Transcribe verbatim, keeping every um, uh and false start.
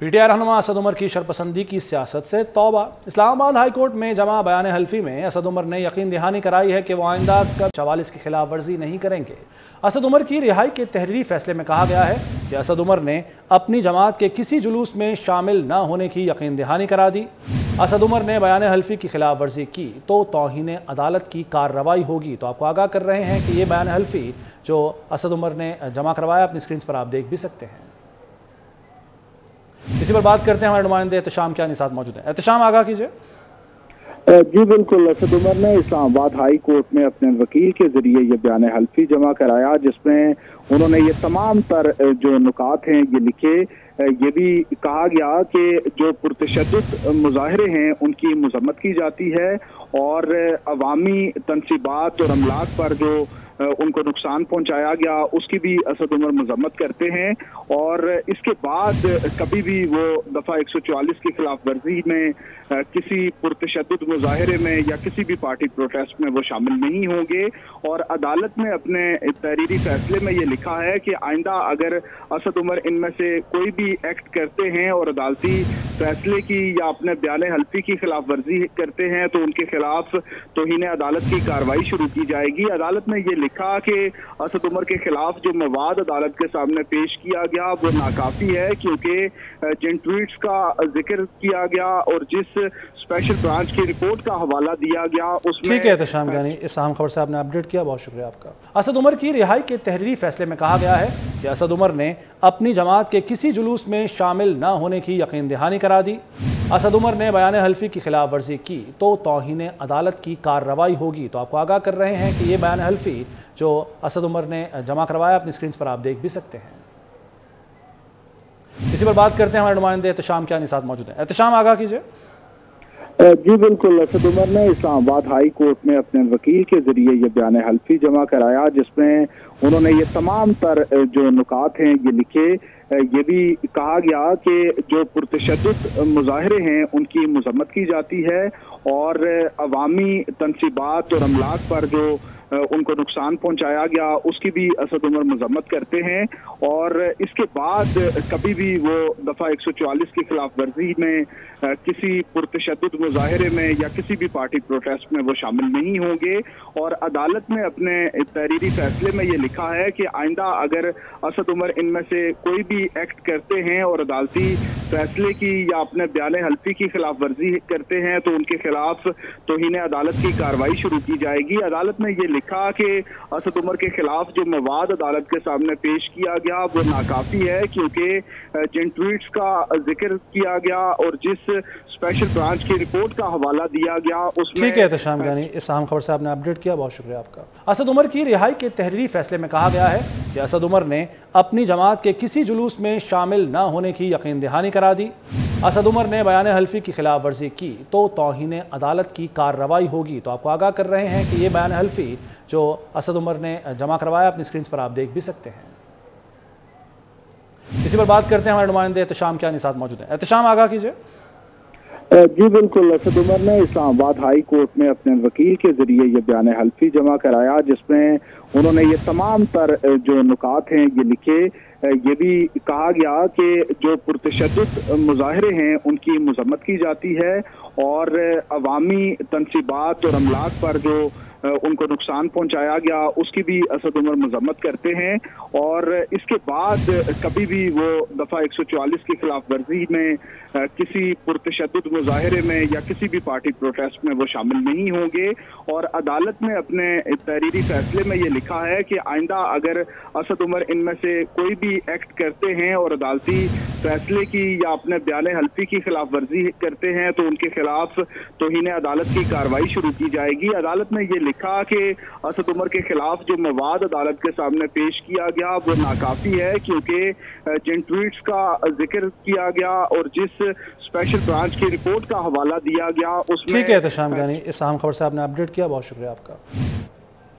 P T I رہنما اسد عمر کی شرپسندی کی سیاست سے توبہ۔ اسلام آباد ہائی کورٹ میں جمع بیان حلفی میں اسد عمر نے یقین دہانی کرائی ہے کہ وہ آئندہ چوالیس کی خلاف ورزی نہیں کریں گے۔ اسد عمر کی رہائی کے تحریری فیصلے میں کہا گیا ہے کہ اسد عمر نے اپنی جماعت کے کسی جلوس میں شامل نہ ہونے کی یقین دہانی کرا دی۔ اسد عمر نے بیان حلفی کی خلاف ورزی کی تو توہین عدالت کی کارروائی ہوگی۔ تو آپ کو آگاہ کر رہے ہیں کہ یہ بیان حلفی جو اسد عمر نے جمع کروایا اپنی سکرینز پر آپ دیکھ بھی سکتے ہیں۔ اسی پر بات کرتے ہیں، ہمارے نمائندے احتشام کیانی ساتھ موجود ہیں۔ احتشام آگاہ کیجئے۔ جی بالکل، اسد عمر نے اسلام آباد ہائی کورٹ میں اپنے وکیل کے ذریعے یہ بیان حلفی جمع کرایا، جس میں انہوں نے یہ تمام تر جو نکات ہیں یہ لکھے۔ یہ بھی کہا گیا کہ جو پرتشدد مظاہرے ہیں ان کی مذمت کی جاتی ہے اور عوامی تنصیبات اور املاک پر جو ان کو نقصان پہنچایا گیا اس کی بھی اسد عمر مذمت کرتے ہیں، اور اس کے بعد کبھی بھی وہ دفعہ ایک سو چوالیس کی خلاف ورزی میں کسی پرتشدد مظاہرے میں یا کسی بھی پارٹی پروٹیسٹ میں وہ شامل نہیں ہوں گے۔ اور عدالت نے اپنے تحریری فیصلے میں یہ لکھا ہے کہ آئندہ اگر اسد عمر ان میں سے کوئی بھی ایکٹ کرتے ہیں اور عدالتی فیصلے کی یا اپنے بیان حلفی کی خلاف ورزی کرتے ہیں تو ان کے خلاف توہین عدالت کی کارروائی شروع کی جائے گی۔ عدالت نے یہ لکھا کہ اسد عمر کے خلاف جو مواد عدالت کے سامنے پیش کیا گیا وہ ناکافی ہے، کیونکہ جن ٹویٹس کا ذکر کیا گیا اور جس اسپیشل برانچ کی رپورٹ کا حوالہ دیا گیا اس میں ٹھیک ہے احتشام یعنی اس اہم خبر سے آپ نے اپڈیٹ کیا، بہت شکریہ آپ کا۔ اسد عمر کی رہائی کے تحریری فیصلے میں کہا گیا ہے کہ اسد عمر نے اپنی جماعت کے کسی جلوس میں شامل نہ ہونے کی یقین دہانی کرا دی۔ اسد عمر نے بیان حلفی کی خلاف ورزی کی تو توہین عدالت کی کارروائی ہوگی۔ تو آپ کو آگاہ کر رہے ہیں کہ یہ بیان حلفی جو اسد عمر نے جمع کروایا اپنی سکرینز پر آپ دیکھ بھی سکتے ہیں۔ اسی پر بات کرتے ہیں، ہمارے نمائندے احتشام کیانی ساتھ موجود ہیں۔ احتشام آگاہ کیجئے۔ جی بالکل، اسد عمر نے اسلام آباد ہائی کورٹ میں اپنے وکیل کے ذریعے یہ بیان حلفی جمع کرایا، جس میں انہوں نے یہ تمام تر جو نکات ہیں یہ لکھے۔ یہ بھی کہا گیا کہ جو پرتشدد مظاہرے ہیں ان کی مذمت کی جاتی ہے اور عوامی تنصیبات اور املاک پر جو ان کو نقصان پہنچایا گیا اس کی بھی اسد عمر مذمت کرتے ہیں، اور اس کے بعد کبھی بھی وہ دفعہ ایک سو چوالیس کی خلاف ورزی میں کسی پرتشدد مظاہرے میں یا کسی بھی پارٹی پروٹیسٹ میں وہ شامل نہیں ہوں گے۔ اور عدالت نے اپنے تحریری فیصلے میں یہ لکھا ہے کہ آئندہ اگر اسد عمر ان میں سے کوئی بھی ایکٹ کرتے ہیں اور عدالتی فیصلے کی یا اپنے بیان حلفی کی خلاف ورزی کرتے ہیں تو ان کے خلاف توہین عدالت کی کارروائی شروع کی جائے گی۔ عدالت نے یہ لکھا کہ اسد عمر کے خلاف جو مواد عدالت کے سامنے پیش کیا گیا وہ ناکافی ہے، کیونکہ جن ٹویٹس کا ذکر کیا گیا اور جس اسپیشل برانچ کی رپورٹ کا حوالہ دیا گیا اس میں ٹھیک ہے احتشام یعنی اس اہم خبر سے آپ نے اپڈیٹ کیا، بہت شکریہ آپ کا۔ اسد عمر کی رہائی کے تحریری فیصلے میں کہا گیا ہے کہ اسد عمر نے اپنی جماعت کے کسی جلوس میں شامل نہ ہونے کی یقین دہانی کرا دی۔ اسد عمر نے بیان حلفی کی خلاف ورزی کی تو توہین عدالت کی کارروائی ہوگی۔ تو آپ کو آگاہ کر رہے ہیں کہ یہ بیان حلفی جو اسد عمر نے جمع کروایا اپنی سکرینز پر آپ دیکھ بھی سکتے ہیں۔ اسی پر بات کرتے ہیں، ہمارے نمائندے احتشام کیانی ساتھ موجود ہیں۔ احتشام آگاہ کیجئے۔ جی بالکل، اسد عمر نے اسلام آباد ہائی کورٹ میں اپنے وکیل کے ذریعے یہ بیان حلفی جمع کرایا، جس میں انہوں نے یہ تمام تر جو نکات ہیں یہ لکھے۔ یہ بھی کہا گیا کہ جو پرتشدد مظاہرے ہیں ان کی مذمت کی جاتی ہے اور عوامی تنصیبات اور املاک پر جو ان کو نقصان پہنچایا گیا اس کی بھی اسد عمر مذمت کرتے ہیں، اور اس کے بعد کبھی بھی وہ دفعہ ایک سو چوالیس کی خلاف ورزی میں کسی پرتشدد مظاہرے میں یا کسی بھی پارٹی پروٹیسٹ میں وہ شامل نہیں ہوں گے۔ اور عدالت نے اپنے تحریری فیصلے میں یہ لکھا ہے کہ آئندہ اگر اسد عمر ان میں سے کوئی بھی ایکٹ کرتے ہیں اور عدالتی فیصلے کی یا اپنے بیان حلفی کی خلاف ورزی کرتے ہیں تو ان کے خلاف توہین عدالت کی کارروائی شروع کی جائے گی۔ عدالت نے یہ لکھا کہ اسد عمر کے خلاف جو مواد عدالت کے سامنے پیش کیا گیا وہ ناکافی ہے، کیونکہ جن ٹویٹس کا ذکر کیا گیا اور جس اسپیشل برانچ کی رپورٹ کا حوالہ دیا گیا اس میں ٹھیک ہے احتشام یعنی اس اہم خبر سے آپ نے اپڈیٹ کیا، بہت شکریہ آپ کا۔